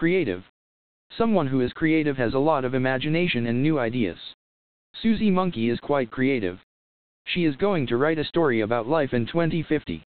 Creative. Someone who is creative has a lot of imagination and new ideas. Susie Monkey is quite creative. She is going to write a story about life in 2050.